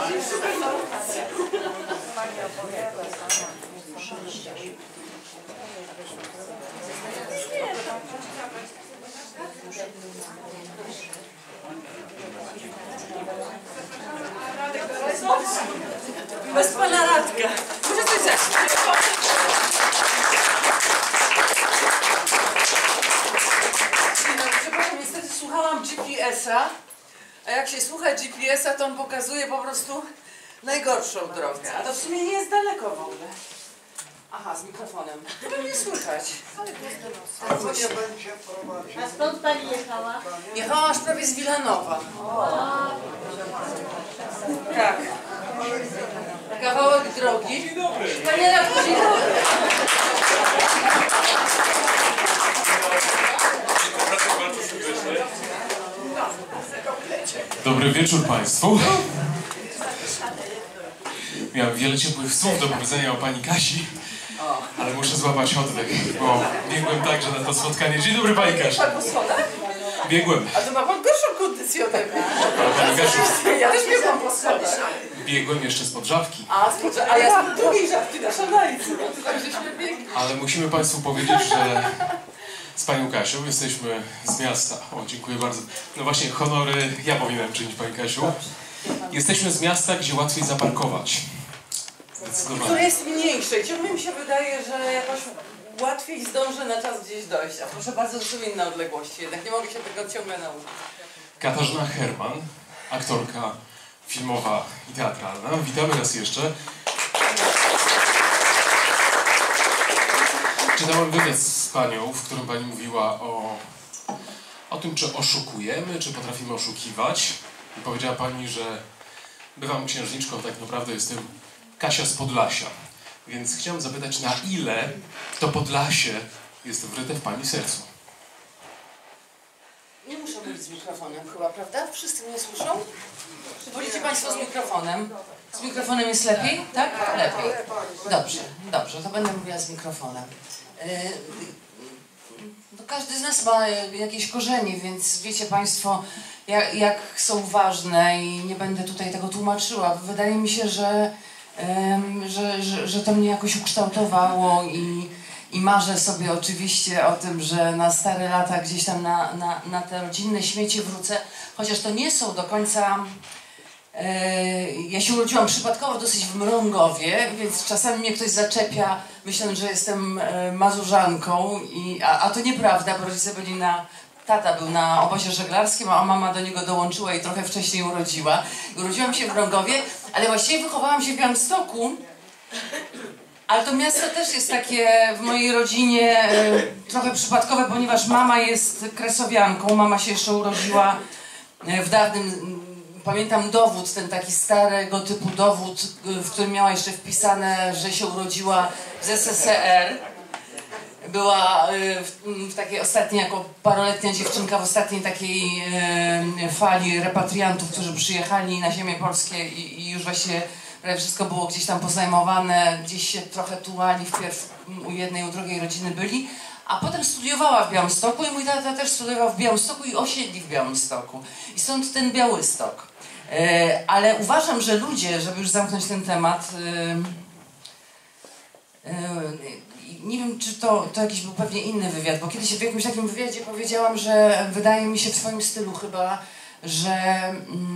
Bez pana Radka. Niestety słuchałam GPS-a, a jak się słucha GPS-a, to on pokazuje po prostu najgorszą drogę. A to w sumie nie jest daleko w ogóle. Aha, z mikrofonem. To nie słychać. A skąd pani jechała? Jechałam aż prawie z Wilanowa. Tak. Kawałek drogi. Panie Radku, dzień dobry. Dobry wieczór Państwu. Miałem wiele ciepłych słów do powiedzenia o pani Kasi, ale muszę złapać oddech, bo biegłem także na to spotkanie. Dzień dobry pani Kasi. Pan po schodach? Biegłem. A to ma pan gorszą kondycję ode mnie. Pani Kasiu, Ja też biegłam po schodach. biegłem jeszcze spod żabki. A ja z drugiej żabki na szalajcu. Tak żeśmy biegli. Ale musimy Państwu powiedzieć, że z panią Kasią jesteśmy z miasta. O, dziękuję bardzo. No właśnie, honory ja powinienem czynić, pani Kasiu. Jesteśmy z miasta, gdzie łatwiej zaparkować. Zdecydowanie. Które jest mniejsze i ciągle mi się wydaje, że jakoś łatwiej zdążę na czas gdzieś dojść. A proszę bardzo, to są inne odległości, jednak nie mogę się tego ciągle nauczyć. Katarzyna Herman, aktorka filmowa i teatralna. Witamy raz jeszcze. Czytałem wywiad z panią, w którym pani mówiła o tym, czy oszukujemy, czy potrafimy oszukiwać. I powiedziała pani, że bywam księżniczką, tak naprawdę jestem Kasia z Podlasia. Więc chciałem zapytać, na ile to Podlasie jest wryte w pani sercu? Nie muszę mówić z mikrofonem chyba, prawda? Wszyscy mnie słyszą? Czy wolicie Państwo z mikrofonem? Z mikrofonem jest lepiej? Tak? Lepiej. Dobrze, dobrze, to będę mówiła z mikrofonem. No każdy z nas ma jakieś korzenie, więc wiecie Państwo, jak są ważne i nie będę tutaj tego tłumaczyła. Wydaje mi się, że to mnie jakoś ukształtowało i marzę sobie oczywiście o tym, że na stare lata gdzieś tam na te rodzinne śmiecie wrócę, chociaż to nie są do końca... Ja się urodziłam przypadkowo dosyć w Mrągowie, więc czasami mnie ktoś zaczepia, myśląc, że jestem Mazurzanką, a to nieprawda, bo rodzice byli tata był na obozie żeglarskim, a mama do niego dołączyła i trochę wcześniej urodziła. Urodziłam się w Mrągowie, ale właściwie wychowałam się w Białymstoku. Ale to miasto też jest takie w mojej rodzinie trochę przypadkowe, ponieważ mama jest kresowianką. Mama się jeszcze urodziła w dawnym, pamiętam dowód, ten taki starego typu dowód, w którym miała jeszcze wpisane, że się urodziła z SSRR. Była w takiej ostatniej, jako paroletnia dziewczynka, w ostatniej takiej fali repatriantów, którzy przyjechali na ziemię polskie i już właśnie prawie wszystko było gdzieś tam pozajmowane, gdzieś się trochę tułali, wpierw u jednej, u drugiej rodziny byli, a potem studiowała w Białymstoku i mój tata też studiował w Białymstoku i osiedli w Białymstoku. I stąd ten Białystok. Ale uważam, że ludzie, żeby już zamknąć ten temat, nie wiem, czy to jakiś był pewnie inny wywiad, bo kiedyś w jakimś takim wywiadzie powiedziałam, że wydaje mi się w swoim stylu chyba, że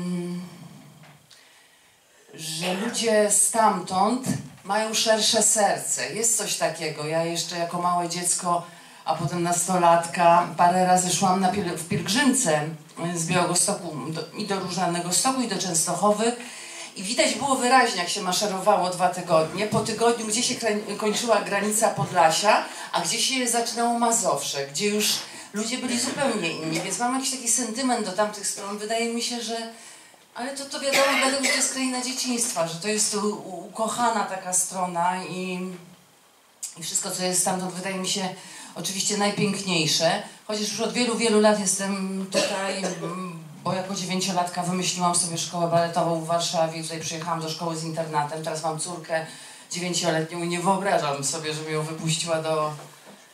ludzie stamtąd mają szersze serce. Jest coś takiego. Ja jeszcze jako małe dziecko, a potem nastolatka, parę razy szłam w pielgrzymce z Białegostoku i do Różanego i do Częstochowy. I widać było wyraźnie, jak się maszerowało 2 tygodnie. Po tygodniu, gdzie się kończyła granica Podlasia, a gdzie się zaczynało Mazowsze, gdzie już ludzie byli zupełnie inni. Więc mam jakiś taki sentyment do tamtych stron. Wydaje mi się, że... Ale to wiadomo, dlatego, że to jest kraina dzieciństwa, że to jest ukochana taka strona i wszystko, co jest stamtąd, wydaje mi się oczywiście najpiękniejsze. Chociaż już od wielu, wielu lat jestem tutaj, bo jako 9-latka wymyśliłam sobie szkołę baletową w Warszawie. Tutaj przyjechałam do szkoły z internatem. Teraz mam córkę 9-letnią i nie wyobrażam sobie, żeby ją wypuściła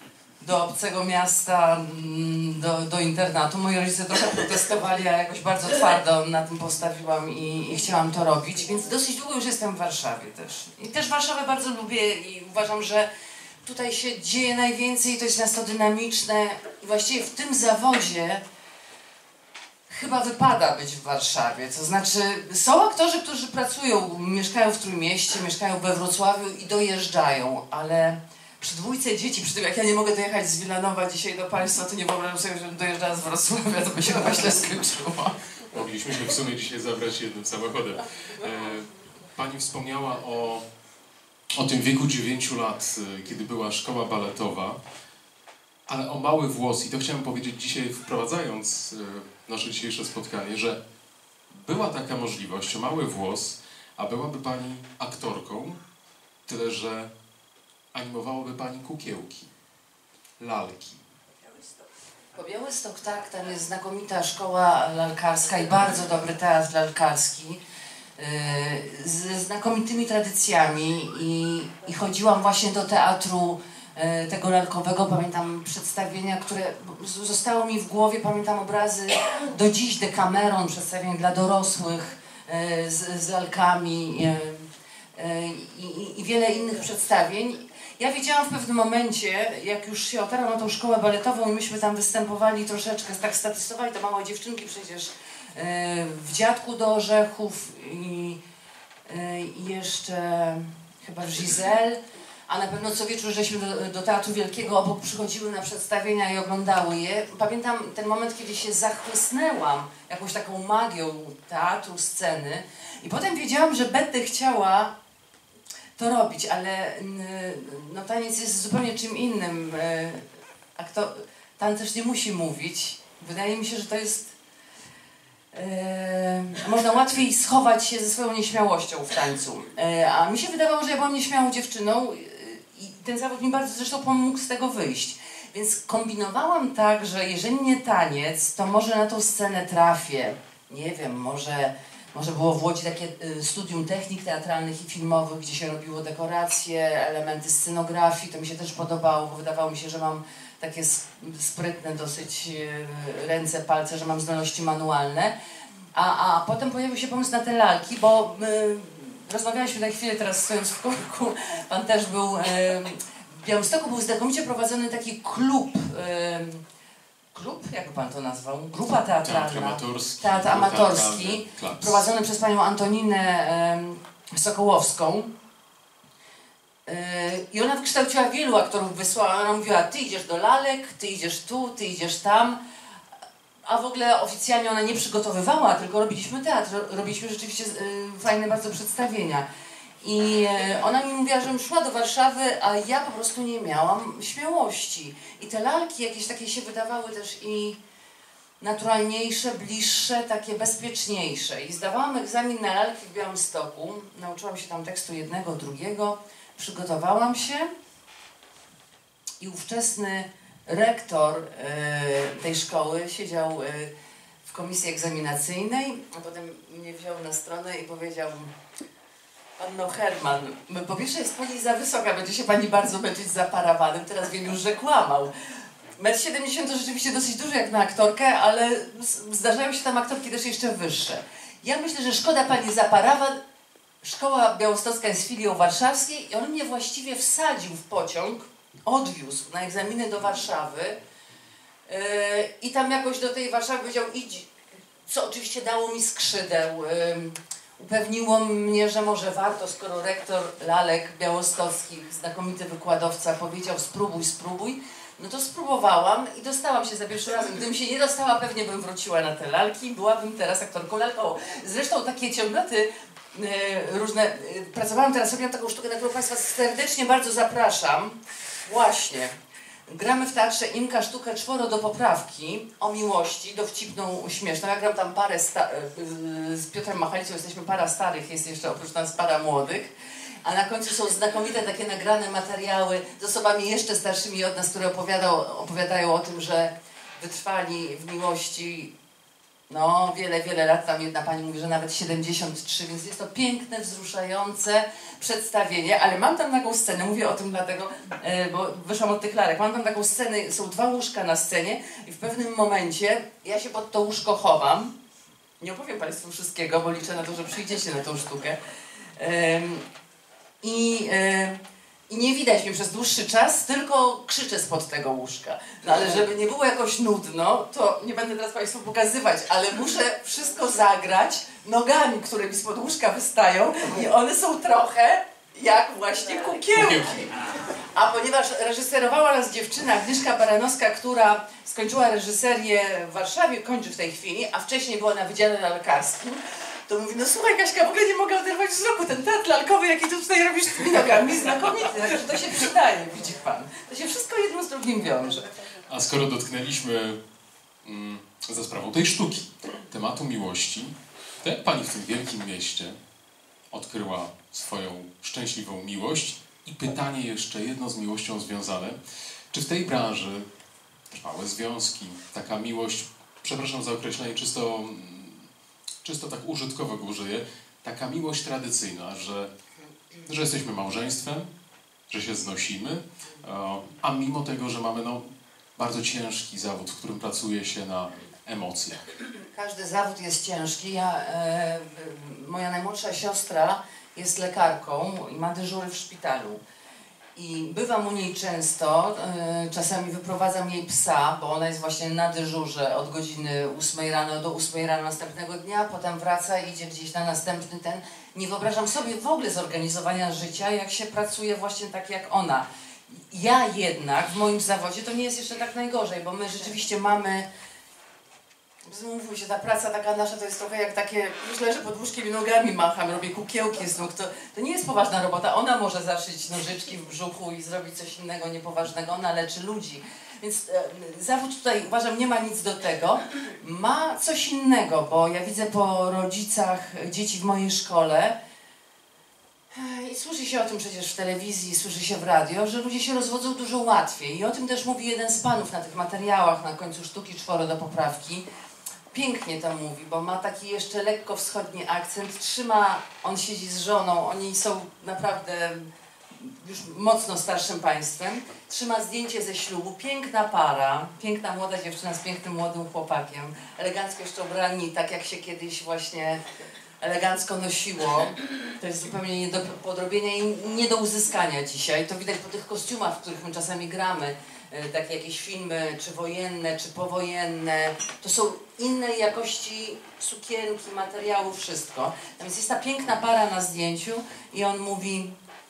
do obcego miasta, do internatu. Moi rodzice trochę protestowali, a jakoś bardzo twardo na tym postawiłam i chciałam to robić, więc dosyć długo już jestem w Warszawie też. I też Warszawę bardzo lubię i uważam, że tutaj się dzieje najwięcej, to jest miasto dynamiczne i właściwie w tym zawodzie chyba wypada być w Warszawie. To znaczy, są aktorzy, którzy pracują, mieszkają w Trójmieście, mieszkają we Wrocławiu i dojeżdżają, ale przy dwójce dzieci, przy tym jak ja nie mogę dojechać z Wilanowa dzisiaj do Państwa, to nie wyobrażam sobie, żebym dojeżdżała z Wrocławia, to by się chyba źle skończyło. Mogliśmy się w sumie dzisiaj zabrać jednym samochodem. Pani wspomniała o tym wieku 9 lat, kiedy była szkoła baletowa, ale o mały włos, i to chciałem powiedzieć dzisiaj, wprowadzając nasze dzisiejsze spotkanie, że była taka możliwość, o mały włos, a byłaby Pani aktorką, tyle że animowałoby Pani kukiełki, lalki. Po Białystok, tak, tam jest znakomita szkoła lalkarska i bardzo dobry teatr lalkarski ze znakomitymi tradycjami i chodziłam właśnie do teatru tego lalkowego. Pamiętam przedstawienia, które zostało mi w głowie, pamiętam obrazy do dziś, Decameron, przedstawień dla dorosłych z lalkami i wiele innych przedstawień. Ja wiedziałam w pewnym momencie, jak już się otarłam na tą szkołę baletową i myśmy tam występowali troszeczkę, tak statystowali, to małe dziewczynki przecież w Dziadku do Orzechów i jeszcze chyba w Giselle, a na pewno co wieczór żeśmy do Teatru Wielkiego obok przychodziły na przedstawienia i oglądały je. Pamiętam ten moment, kiedy się zachłysnęłam jakąś taką magią teatru, sceny i potem wiedziałam, że będę chciała to robić, ale no, taniec jest zupełnie czym innym. Tancerz nie musi mówić. Wydaje mi się, że to jest... można łatwiej schować się ze swoją nieśmiałością w tańcu. A mi się wydawało, że ja byłam nieśmiałą dziewczyną i ten zawód mi bardzo zresztą pomógł z tego wyjść. Więc kombinowałam tak, że jeżeli nie taniec, to może na tą scenę trafię. Nie wiem, może było w Łodzi takie studium technik teatralnych i filmowych, gdzie się robiło dekoracje, elementy scenografii. To mi się też podobało, bo wydawało mi się, że mam takie sprytne dosyć ręce, palce, że mam zdolności manualne. A potem pojawił się pomysł na te lalki, bo rozmawialiśmy na chwilę teraz stojąc w korku. Pan też był... W Białymstoku był znakomicie prowadzony taki klub. Klub? Jak pan to nazwał? Grupa teatralna. Teatr amatorski. Prowadzony przez panią Antoninę Sokołowską. I ona wykształciła wielu aktorów, wysłała. Ona mówiła, ty idziesz do lalek, ty idziesz tu, ty idziesz tam. A w ogóle oficjalnie ona nie przygotowywała, tylko robiliśmy teatr. Robiliśmy rzeczywiście fajne bardzo przedstawienia. I ona mi mówiła, żebym szła do Warszawy, a ja po prostu nie miałam śmiałości. I te lalki jakieś takie się wydawały też i naturalniejsze, bliższe, takie bezpieczniejsze. I zdawałam egzamin na lalki w Białymstoku. Nauczyłam się tam tekstu jednego, drugiego. Przygotowałam się i ówczesny rektor tej szkoły siedział w komisji egzaminacyjnej, a potem mnie wziął na stronę i powiedział: Panno Herman, po pierwsze jest pani za wysoka, będzie się pani bardzo męczyć za parawanem, teraz wiem już, że kłamał. 1,70 m to rzeczywiście dosyć dużo jak na aktorkę, ale zdarzają się tam aktorki też jeszcze wyższe. Ja myślę, że szkoda pani za parawan. Szkoła białostocka jest filią warszawskiej i on mnie właściwie wsadził w pociąg, odwiózł na egzaminy do Warszawy i tam jakoś do tej Warszawy powiedział: idź, co oczywiście dało mi skrzydeł. Upewniło mnie, że może warto, skoro rektor lalek białostockich, znakomity wykładowca, powiedział spróbuj, spróbuj, no to spróbowałam i dostałam się za pierwszym razem. Gdybym się nie dostała, pewnie bym wróciła na te lalki i byłabym teraz aktorką lalkową. Zresztą takie ciągoty różne... Pracowałam teraz, robiłam taką sztukę, na którą Państwa serdecznie bardzo zapraszam. Właśnie. Gramy w teatrze Imka sztukę Czworo do poprawki o miłości, dowcipną, śmieszną. Ja gram tam parę z Piotrem Machalicą, jesteśmy para starych, jest jeszcze oprócz nas para młodych. A na końcu są znakomite takie nagrane materiały z osobami jeszcze starszymi od nas, które opowiadają o tym, że wytrwali w miłości No, wiele lat, tam jedna pani mówi, że nawet 73, więc jest to piękne, wzruszające przedstawienie, ale mam tam taką scenę, mówię o tym dlatego, bo wyszłam od tych lalek, mam tam taką scenę, są 2 łóżka na scenie i w pewnym momencie ja się pod to łóżko chowam, nie opowiem Państwu wszystkiego, bo liczę na to, że przyjdziecie na tą sztukę i nie widać mnie przez dłuższy czas, tylko krzyczę spod tego łóżka. No ale żeby nie było jakoś nudno, to nie będę teraz Państwu pokazywać, ale muszę wszystko zagrać nogami, które mi spod łóżka wystają i one są trochę jak właśnie kukiełki. A ponieważ reżyserowała nas dziewczyna Agnieszka Baranowska, która skończyła reżyserię w Warszawie, kończy w tej chwili, a wcześniej była na Wydziale Lekarskim, to mówi, no słuchaj Kaśka, w ogóle nie mogę oderwać wzroku, ten teatr lalkowy, jaki ty tutaj robisz z tymi nogami, znakomity, także to się przydaje, widzi pan. To się wszystko jedno z drugim wiąże. A skoro dotknęliśmy za sprawą tej sztuki tematu miłości, to jak pani w tym wielkim mieście odkryła swoją szczęśliwą miłość? I pytanie jeszcze jedno z miłością związane. Czy w tej branży trwałe związki, taka miłość, przepraszam za określenie czysto tak użytkowo go użyję, taka miłość tradycyjna, że jesteśmy małżeństwem, że się znosimy, a mimo tego, że mamy bardzo ciężki zawód, w którym pracuje się na emocjach. Każdy zawód jest ciężki. Moja najmłodsza siostra jest lekarką i ma dyżury w szpitalu. I bywam u niej często, czasami wyprowadzam jej psa, bo ona jest właśnie na dyżurze od godziny 8 rano do 8 rano następnego dnia, potem wraca i idzie gdzieś na następny ten. Nie wyobrażam sobie w ogóle zorganizowania życia, jak się pracuje właśnie tak jak ona. Ja jednak w moim zawodzie to nie jest jeszcze tak najgorzej, bo my rzeczywiście mamy... Mówmy się, ta praca taka nasza to jest trochę jak takie, już leżę pod łóżkiem i nogami macham, robię kukiełki z nóg, to nie jest poważna robota. Ona może zaszyć nożyczki w brzuchu i zrobić coś innego niepoważnego, ona leczy ludzi. Więc zawód tutaj uważam nie ma nic do tego. Ma coś innego, bo ja widzę po rodzicach dzieci w mojej szkole i słyszy się o tym przecież w telewizji, słyszy się w radio, że ludzie się rozwodzą dużo łatwiej. I o tym też mówi jeden z panów na tych materiałach na końcu sztuki 4 do poprawki. Pięknie to mówi, bo ma taki jeszcze lekko wschodni akcent, on siedzi z żoną, oni są naprawdę już mocno starszym państwem, trzyma zdjęcie ze ślubu, piękna para, piękna młoda dziewczyna z pięknym młodym chłopakiem, elegancko jeszcze ubrani, tak jak się kiedyś właśnie elegancko nosiło, to jest zupełnie nie do podrobienia i nie do uzyskania dzisiaj, to widać po tych kostiumach, w których my czasami gramy, takie jakieś filmy, czy wojenne, czy powojenne, to są innej jakości sukienki, materiału, wszystko. Więc jest ta piękna para na zdjęciu i on mówi,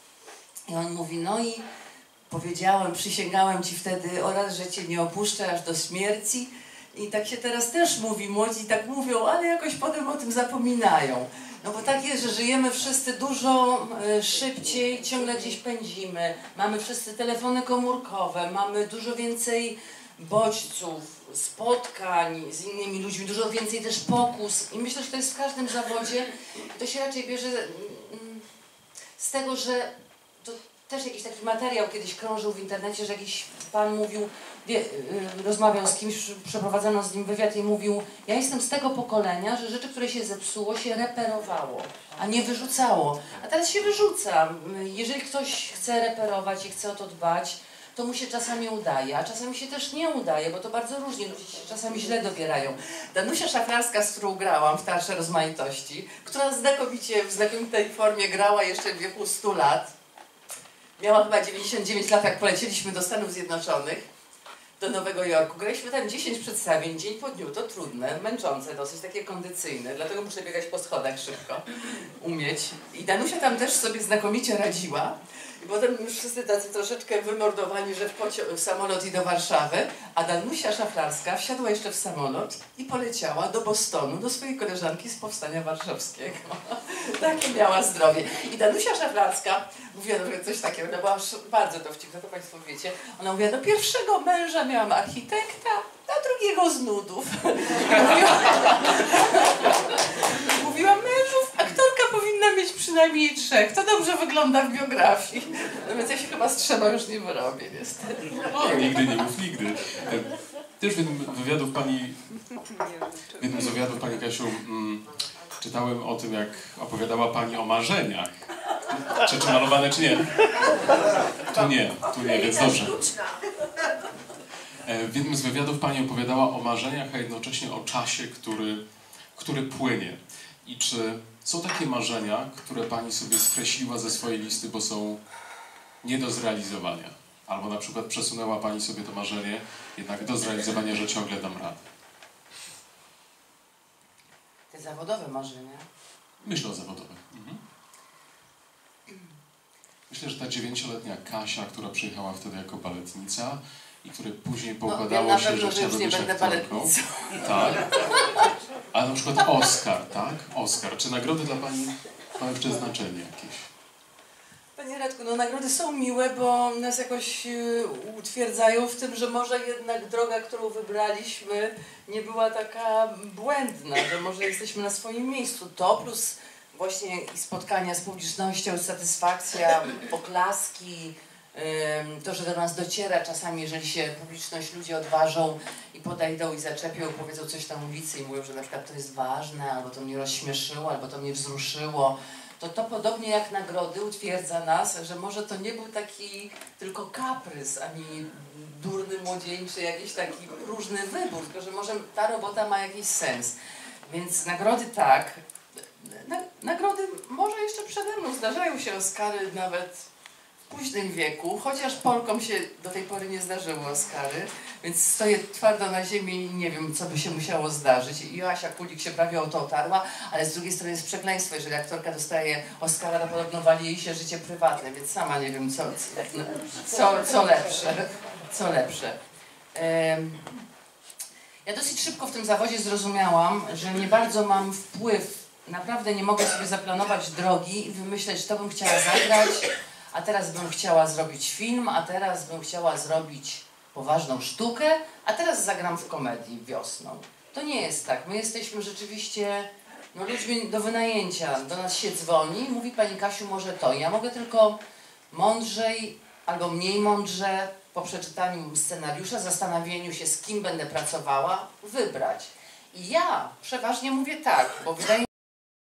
no i powiedziałem, przysięgałem ci wtedy oraz, że cię nie opuszczę aż do śmierci. I tak się teraz też mówi, młodzi tak mówią, ale jakoś potem o tym zapominają. No bo tak jest, że żyjemy wszyscy dużo szybciej, ciągle gdzieś pędzimy, mamy wszyscy telefony komórkowe, mamy dużo więcej bodźców, spotkań z innymi ludźmi, dużo więcej też pokus i myślę, że to jest w każdym zawodzie. To się raczej bierze z tego, że to też jakiś taki materiał kiedyś krążył w internecie, że jakiś pan mówił, rozmawiał z kimś, przeprowadzono z nim wywiad i mówił, ja jestem z tego pokolenia, że rzeczy, które się zepsuło, się reperowało, a nie wyrzucało. A teraz się wyrzuca. Jeżeli ktoś chce reperować i chce o to dbać, to mu się czasami udaje, a czasami się też nie udaje, bo to bardzo różnie, ludzie się czasami źle dobierają. Danusia Szaflarska, z którą grałam w Teatrze Rozmaitości, która w znakomitej formie grała jeszcze w wieku 100 lat, miała chyba 99 lat, jak polecieliśmy do Stanów Zjednoczonych, do Nowego Jorku. Graliśmy tam 10 przedstawień, dzień po dniu, to trudne, męczące dosyć, takie kondycyjne, dlatego muszę biegać po schodach szybko, umieć. I Danusia tam też sobie znakomicie radziła. I potem już wszyscy tacy troszeczkę wymordowani, że w samolot i do Warszawy, a Danusia Szaflarska wsiadła jeszcze w samolot i poleciała do Bostonu, do swojej koleżanki z Powstania Warszawskiego. Takie miała zdrowie. I Danusia Szaflarska mówiła coś takiego, ona była bardzo dowcipna, to Państwo wiecie. Ona mówiła, do pierwszego męża miałam architekta, a drugiego z nudów. Mówiła, mężów, aktorka powinna mieć przynajmniej 3. To dobrze wygląda w biografii. No więc ja się chyba z 3 już nie wyrobię, niestety. O, nigdy nie mów nigdy. Też w jednym wywiadów pani W jednym z wywiadów, Pani Kasiu, czytałem o tym, jak opowiadała Pani o marzeniach. Czy malowane, czy nie? Tu nie, więc dobrze. W jednym z wywiadów Pani opowiadała o marzeniach, a jednocześnie o czasie, który płynie. I czy są takie marzenia, które Pani sobie skreśliła ze swojej listy, bo są nie do zrealizowania? Albo na przykład przesunęła Pani sobie to marzenie jednak do zrealizowania, że ciągle dam radę. Te zawodowe marzenia. Myślę o zawodowych. Myślę, że ta 9-letnia Kasia, która przyjechała wtedy jako baletnica i której później poukładało się, że chciałaby być aktorką. Tak. A na przykład Oskar, tak? Oskar. Czy nagrody dla Pani mają jeszcze znaczenie jakieś? Panie Radku, no nagrody są miłe, bo nas jakoś utwierdzają w tym, że może jednak droga, którą wybraliśmy, nie była taka błędna, że może jesteśmy na swoim miejscu. To plus właśnie i spotkania z publicznością, satysfakcja, oklaski, to, że do nas dociera czasami, jeżeli się publiczność, ludzie odważą i podejdą i zaczepią, powiedzą coś na ulicy i mówią, że na przykład to jest ważne, albo to mnie rozśmieszyło, albo to mnie wzruszyło. To podobnie jak nagrody utwierdza nas, że może to nie był taki tylko kaprys, ani durny, młodzieńczy, jakiś taki próżny wybór, tylko że może ta robota ma jakiś sens. Więc nagrody tak. Nagrody może jeszcze przede mną. Zdarzają się Oscary nawet w późnym wieku, chociaż Polkom się do tej pory nie zdarzyły Oscary, więc stoję twardo na ziemi i nie wiem, co by się musiało zdarzyć. I Joasia Kulik się prawie o to otarła, ale z drugiej strony jest przekleństwo, jeżeli aktorka dostaje Oscara, to podobno wali jej się życie prywatne, więc sama nie wiem, co lepsze. Ja dosyć szybko w tym zawodzie zrozumiałam, że nie bardzo mam wpływ, naprawdę nie mogę sobie zaplanować drogi i wymyśleć, to bym chciała zagrać, a teraz bym chciała zrobić film, a teraz bym chciała zrobić poważną sztukę, a teraz zagram w komedii wiosną. To nie jest tak. My jesteśmy rzeczywiście ludźmi do wynajęcia. Do nas się dzwoni, mówi Pani Kasiu, może to. Ja mogę tylko mądrzej albo mniej mądrze po przeczytaniu scenariusza, zastanowieniu się, z kim będę pracowała, wybrać. I ja przeważnie mówię tak, bo wydaje mi się,